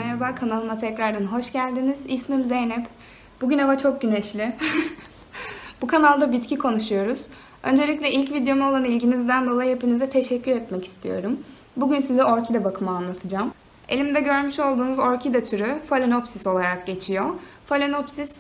merhaba, kanalıma tekrardan hoş geldiniz. İsmim Zeynep. Bugün hava çok güneşli. Bu kanalda bitki konuşuyoruz. Öncelikle ilk videoma olan ilginizden dolayı hepinize teşekkür etmek istiyorum. Bugün size orkide bakımı anlatacağım. Elimde görmüş olduğunuz orkide türü Phalaenopsis olarak geçiyor. Phalaenopsis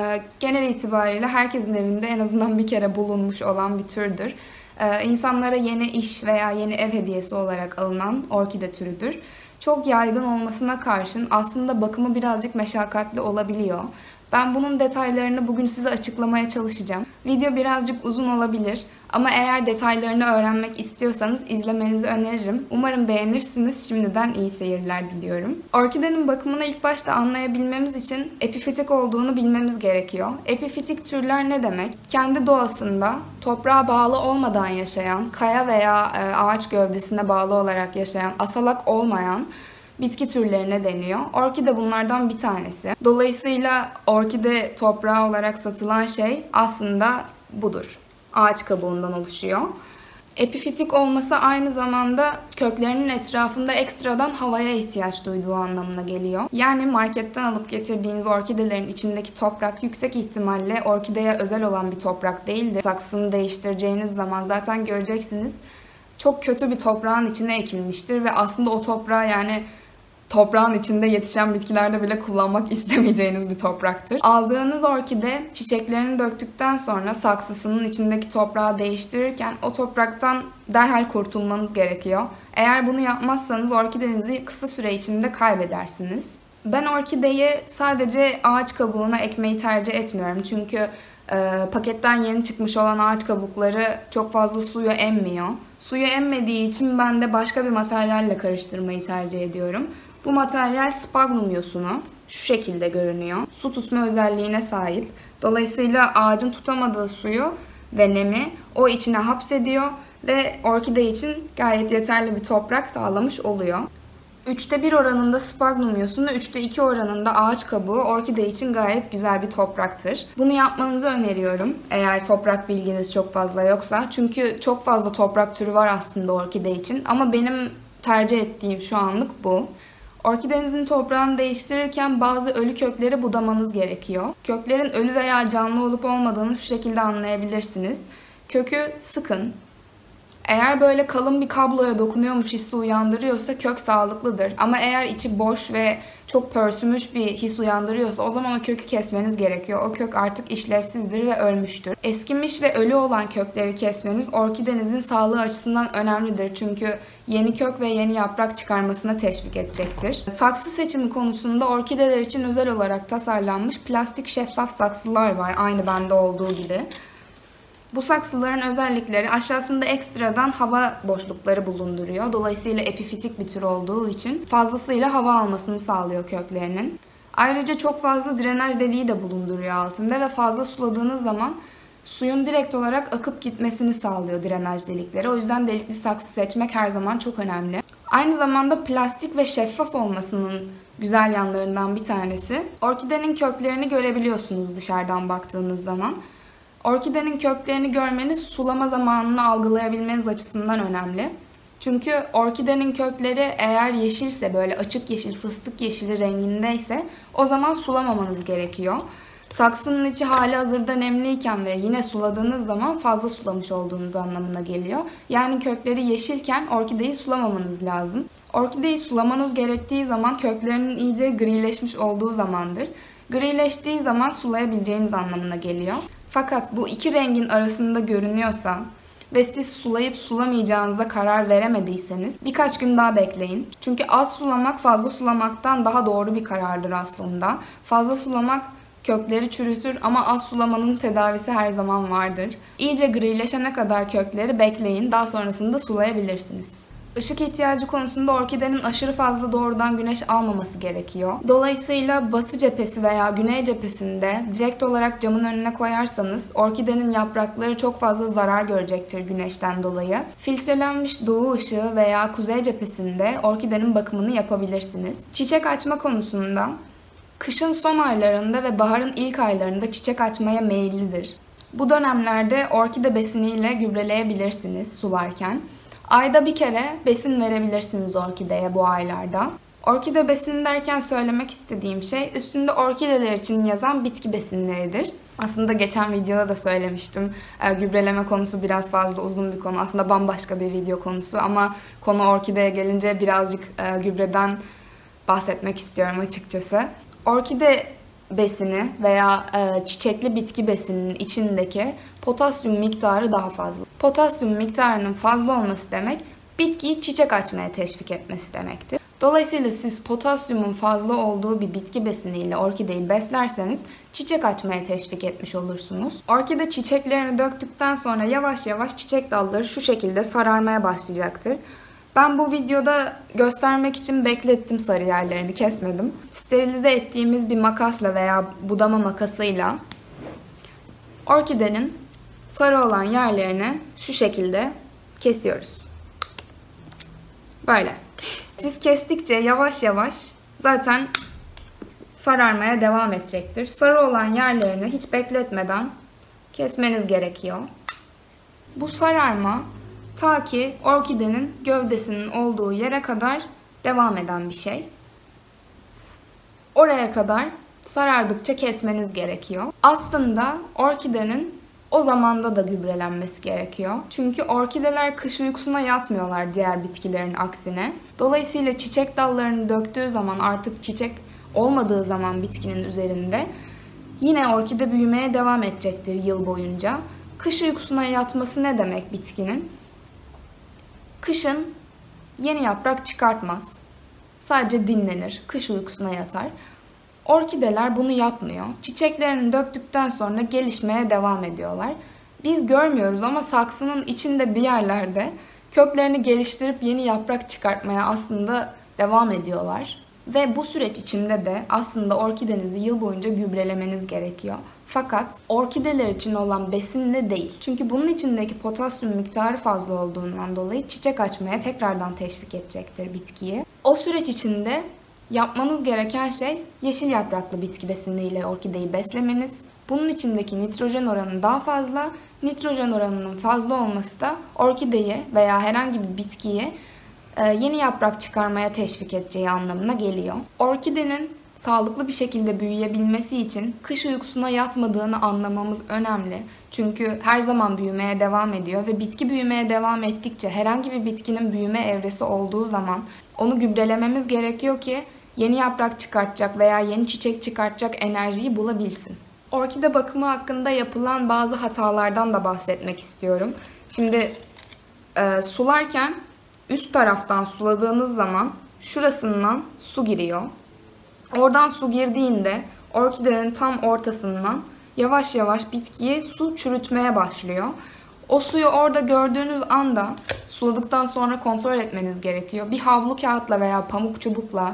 genel itibariyle herkesin evinde en azından bir kere bulunmuş olan bir türdür. İnsanlara yeni iş veya yeni ev hediyesi olarak alınan orkide türüdür. Çok yaygın olmasına karşın aslında bakımı birazcık meşakkatli olabiliyor. Ben bunun detaylarını bugün size açıklamaya çalışacağım. Video birazcık uzun olabilir ama eğer detaylarını öğrenmek istiyorsanız izlemenizi öneririm. Umarım beğenirsiniz. Şimdiden iyi seyirler diliyorum. Orkidenin bakımını ilk başta anlayabilmemiz için epifitik olduğunu bilmemiz gerekiyor. Epifitik türler ne demek? Kendi doğasında toprağa bağlı olmadan yaşayan, kaya veya ağaç gövdesine bağlı olarak yaşayan, asalak olmayan bitki türlerine deniyor. Orkide bunlardan bir tanesi. Dolayısıyla orkide toprağı olarak satılan şey aslında budur. Ağaç kabuğundan oluşuyor. Epifitik olması aynı zamanda köklerinin etrafında ekstradan havaya ihtiyaç duyduğu anlamına geliyor. Yani marketten alıp getirdiğiniz orkidelerin içindeki toprak yüksek ihtimalle orkideye özel olan bir toprak değildir. Saksını değiştireceğiniz zaman zaten göreceksiniz. Çok kötü bir toprağın içine ekilmiştir ve aslında o toprağı toprağın içinde yetişen bitkilerde bile kullanmak istemeyeceğiniz bir topraktır. Aldığınız orkide çiçeklerini döktükten sonra saksısının içindeki toprağı değiştirirken o topraktan derhal kurtulmanız gerekiyor. Eğer bunu yapmazsanız orkidenizi kısa süre içinde kaybedersiniz. Ben orkideyi sadece ağaç kabuğuna ekmeyi tercih etmiyorum. Çünkü paketten yeni çıkmış olan ağaç kabukları çok fazla suyu emmiyor. Suyu emmediği için ben de başka bir materyalle karıştırmayı tercih ediyorum. Bu materyal sphagnum yosunu. Şu şekilde görünüyor. Su tutma özelliğine sahip. Dolayısıyla ağacın tutamadığı suyu ve nemi o içine hapsediyor ve orkide için gayet yeterli bir toprak sağlamış oluyor. 3'te 1 oranında sphagnum yosunu, 3'te 2 oranında ağaç kabuğu orkide için gayet güzel bir topraktır. Bunu yapmanızı öneriyorum eğer toprak bilginiz çok fazla yoksa. Çünkü çok fazla toprak türü var aslında orkide için ama benim tercih ettiğim şu anlık bu. Orkidenizin toprağını değiştirirken bazı ölü kökleri budamanız gerekiyor. Köklerin ölü veya canlı olup olmadığını şu şekilde anlayabilirsiniz. Kökü sıkın. Eğer böyle kalın bir kabloya dokunuyormuş hissi uyandırıyorsa kök sağlıklıdır. Ama eğer içi boş ve çok pörsümüş bir his uyandırıyorsa o zaman o kökü kesmeniz gerekiyor. O kök artık işlevsizdir ve ölmüştür. Eskimiş ve ölü olan kökleri kesmeniz orkidenizin sağlığı açısından önemlidir. Çünkü yeni kök ve yeni yaprak çıkarmasına teşvik edecektir. Saksı seçimi konusunda orkideler için özel olarak tasarlanmış plastik şeffaf saksılar var. Aynı bende olduğu gibi. Bu saksıların özellikleri aşağısında ekstradan hava boşlukları bulunduruyor. Dolayısıyla epifitik bir tür olduğu için fazlasıyla hava almasını sağlıyor köklerinin. Ayrıca çok fazla drenaj deliği de bulunduruyor altında ve fazla suladığınız zaman suyun direkt olarak akıp gitmesini sağlıyor drenaj delikleri. O yüzden delikli saksı seçmek her zaman çok önemli. Aynı zamanda plastik ve şeffaf olmasının güzel yanlarından bir tanesi. Orkidenin köklerini görebiliyorsunuz dışarıdan baktığınız zaman. Orkidenin köklerini görmeniz sulama zamanını algılayabilmeniz açısından önemli. Çünkü orkidenin kökleri eğer yeşilse, böyle açık yeşil, fıstık yeşili rengindeyse o zaman sulamamanız gerekiyor. Saksının içi halihazırda nemliyken ve yine suladığınız zaman fazla sulamış olduğunuz anlamına geliyor. Yani kökleri yeşilken orkideyi sulamamanız lazım. Orkideyi sulamanız gerektiği zaman köklerinin iyice grileşmiş olduğu zamandır. Grileştiği zaman sulayabileceğiniz anlamına geliyor. Fakat bu iki rengin arasında görünüyorsa ve siz sulayıp sulamayacağınıza karar veremediyseniz birkaç gün daha bekleyin. Çünkü az sulamak fazla sulamaktan daha doğru bir karardır aslında. Fazla sulamak kökleri çürütür ama az sulamanın tedavisi her zaman vardır. İyice grileşene kadar kökleri bekleyin, daha sonrasında sulayabilirsiniz. Işık ihtiyacı konusunda orkidenin aşırı fazla doğrudan güneş almaması gerekiyor. Dolayısıyla batı cephesi veya güney cephesinde direkt olarak camın önüne koyarsanız orkidenin yaprakları çok fazla zarar görecektir güneşten dolayı. Filtrelenmiş doğu ışığı veya kuzey cephesinde orkidenin bakımını yapabilirsiniz. Çiçek açma konusunda kışın son aylarında ve baharın ilk aylarında çiçek açmaya meyillidir. Bu dönemlerde orkide besiniyle gübreleyebilirsiniz sularken. Ayda bir kere besin verebilirsiniz orkideye bu aylarda. Orkide besini derken söylemek istediğim şey üstünde orkideler için yazan bitki besinleridir. Aslında geçen videoda da söylemiştim. Gübreleme konusu biraz fazla uzun bir konu. Aslında bambaşka bir video konusu ama konu orkideye gelince birazcık gübreden bahsetmek istiyorum açıkçası. Orkide besini veya çiçekli bitki besininin içindeki potasyum miktarı daha fazla. Potasyum miktarının fazla olması demek bitkiyi çiçek açmaya teşvik etmesi demektir. Dolayısıyla siz potasyumun fazla olduğu bir bitki besiniyle orkideyi beslerseniz çiçek açmaya teşvik etmiş olursunuz. Orkide çiçeklerini döktükten sonra yavaş yavaş çiçek dalları şu şekilde sararmaya başlayacaktır. Ben bu videoda göstermek için beklettim, sarı yerlerini kesmedim. Sterilize ettiğimiz bir makasla veya budama makasıyla orkidenin sarı olan yerlerini şu şekilde kesiyoruz. Böyle. Siz kestikçe yavaş yavaş zaten sararmaya devam edecektir. Sarı olan yerlerini hiç bekletmeden kesmeniz gerekiyor. Bu sararma ta ki orkidenin gövdesinin olduğu yere kadar devam eden bir şey. Oraya kadar sarardıkça kesmeniz gerekiyor. Aslında orkidenin o zamanda da gübrelenmesi gerekiyor. Çünkü orkideler kış uykusuna yatmıyorlar diğer bitkilerin aksine. Dolayısıyla çiçek dallarını döktüğü zaman, artık çiçek olmadığı zaman bitkinin üzerinde yine orkide büyümeye devam edecektir yıl boyunca. Kış uykusuna yatması ne demek bitkinin? Kışın yeni yaprak çıkartmaz. Sadece dinlenir, kış uykusuna yatar. Orkideler bunu yapmıyor. Çiçeklerini döktükten sonra gelişmeye devam ediyorlar. Biz görmüyoruz ama saksının içinde bir yerlerde köklerini geliştirip yeni yaprak çıkartmaya aslında devam ediyorlar. Ve bu süreç içinde de aslında orkidenizi yıl boyunca gübrelemeniz gerekiyor. Fakat orkideler için olan besinle değil. Çünkü bunun içindeki potasyum miktarı fazla olduğundan dolayı çiçek açmaya tekrardan teşvik edecektir bitkiyi. O süreç içinde yapmanız gereken şey yeşil yapraklı bitki besiniyle orkideyi beslemeniz. Bunun içindeki nitrojen oranı daha fazla. Nitrojen oranının fazla olması da orkideyi veya herhangi bir bitkiyi yeni yaprak çıkarmaya teşvik edeceği anlamına geliyor. Orkidenin sağlıklı bir şekilde büyüyebilmesi için kış uykusuna yatmadığını anlamamız önemli. Çünkü her zaman büyümeye devam ediyor ve bitki büyümeye devam ettikçe herhangi bir bitkinin büyüme evresi olduğu zaman onu gübrelememiz gerekiyor ki yeni yaprak çıkartacak veya yeni çiçek çıkartacak enerjiyi bulabilsin. Orkide bakımı hakkında yapılan bazı hatalardan da bahsetmek istiyorum. Şimdi sularken üst taraftan suladığınız zaman şurasından su giriyor. Oradan su girdiğinde orkidenin tam ortasından yavaş yavaş bitkiyi su çürütmeye başlıyor. O suyu orada gördüğünüz anda suladıktan sonra kontrol etmeniz gerekiyor. Bir havlu kağıtla veya pamuk çubukla,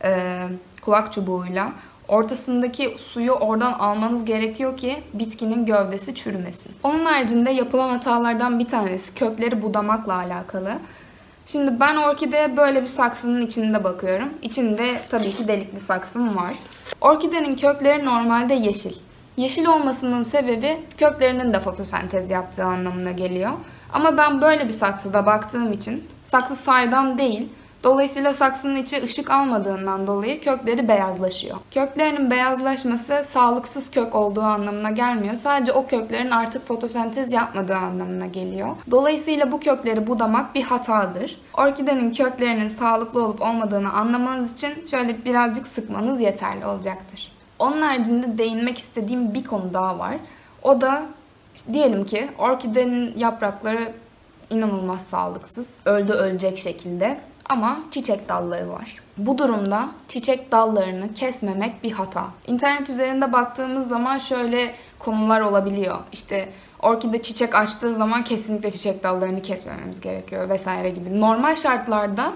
kulak çubuğuyla ortasındaki suyu oradan almanız gerekiyor ki bitkinin gövdesi çürümesin. Onun haricinde yapılan hatalardan bir tanesi kökleri budamakla alakalı. Şimdi ben orkideye böyle bir saksının içinde bakıyorum. İçinde tabii ki delikli saksım var. Orkidenin kökleri normalde yeşil. Yeşil olmasının sebebi köklerinin de fotosentez yaptığı anlamına geliyor. Ama ben böyle bir saksıda baktığım için saksı saydam değil. Dolayısıyla saksının içi ışık almadığından dolayı kökleri beyazlaşıyor. Köklerinin beyazlaşması sağlıksız kök olduğu anlamına gelmiyor. Sadece o köklerin artık fotosentez yapmadığı anlamına geliyor. Dolayısıyla bu kökleri budamak bir hatadır. Orkidenin köklerinin sağlıklı olup olmadığını anlamanız için şöyle birazcık sıkmanız yeterli olacaktır. Onun haricinde değinmek istediğim bir konu daha var. O da işte diyelim ki orkidenin yaprakları inanılmaz sağlıksız, ölecek şekilde. Ama çiçek dalları var. Bu durumda çiçek dallarını kesmemek bir hata. İnternet üzerinde baktığımız zaman şöyle konular olabiliyor. İşte orkide çiçek açtığı zaman kesinlikle çiçek dallarını kesmememiz gerekiyor vesaire gibi. Normal şartlarda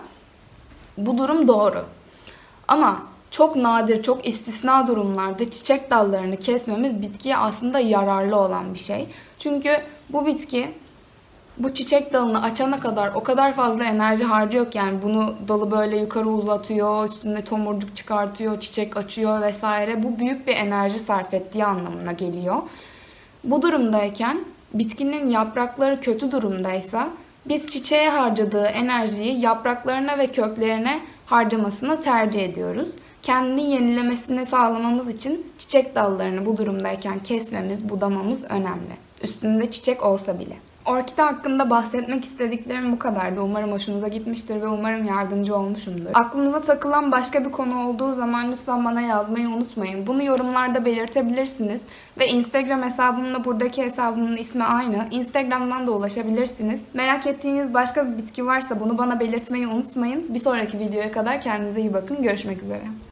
bu durum doğru. Ama çok nadir, çok istisna durumlarda çiçek dallarını kesmemiz bitkiye aslında yararlı olan bir şey. Çünkü bu bitki bu çiçek dalını açana kadar o kadar fazla enerji harcıyor ki, yani bunu dalı böyle yukarı uzatıyor, üstünde tomurcuk çıkartıyor, çiçek açıyor vesaire. Bu büyük bir enerji sarf ettiği anlamına geliyor. Bu durumdayken bitkinin yaprakları kötü durumdaysa biz çiçeğe harcadığı enerjiyi yapraklarına ve köklerine harcamasını tercih ediyoruz. Kendini yenilemesini sağlamamız için çiçek dallarını bu durumdayken kesmemiz, budamamız önemli. Üstünde çiçek olsa bile. Orkide hakkında bahsetmek istediklerim bu kadardı. Umarım hoşunuza gitmiştir ve umarım yardımcı olmuşumdur. Aklınıza takılan başka bir konu olduğu zaman lütfen bana yazmayı unutmayın. Bunu yorumlarda belirtebilirsiniz. Ve Instagram hesabımla buradaki hesabımın ismi aynı. Instagram'dan da ulaşabilirsiniz. Merak ettiğiniz başka bir bitki varsa bunu bana belirtmeyi unutmayın. Bir sonraki videoya kadar kendinize iyi bakın. Görüşmek üzere.